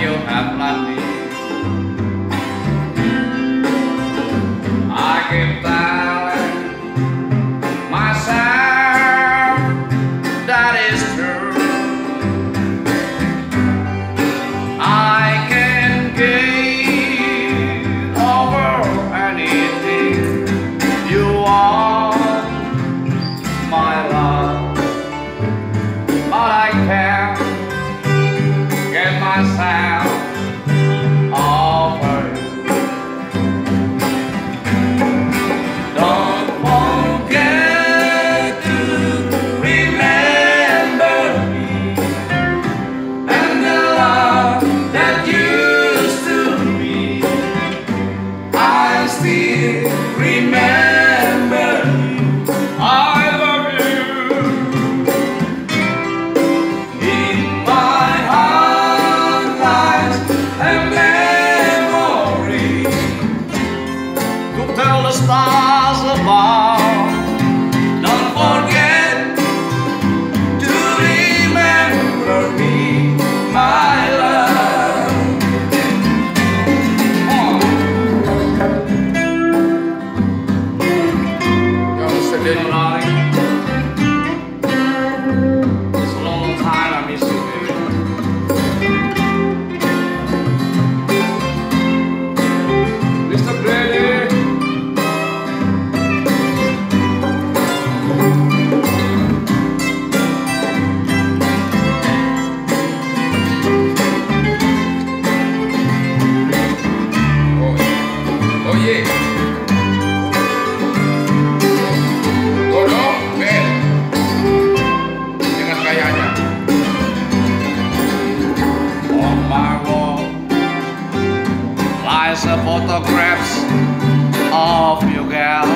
you have left me. I keep telling myself that is true. I can get over anything. You are my love, but I can't get myself over you. Don't forget to remember me and the love that used to be. I still remember you. I love you. In my heart lies a memory to tell the stars above. Don't forget to remember me, my love. Yo, sedih lari. It's a long time I miss you, baby. Mr. Brady. Oh yeah. Godong, Ben. Dengan gayanya. On my wall lies a photographs of you, girl.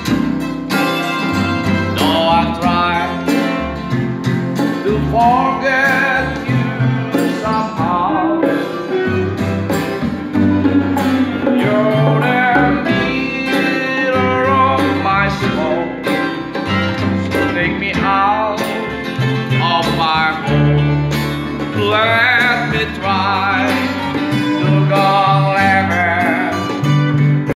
Though I try to forget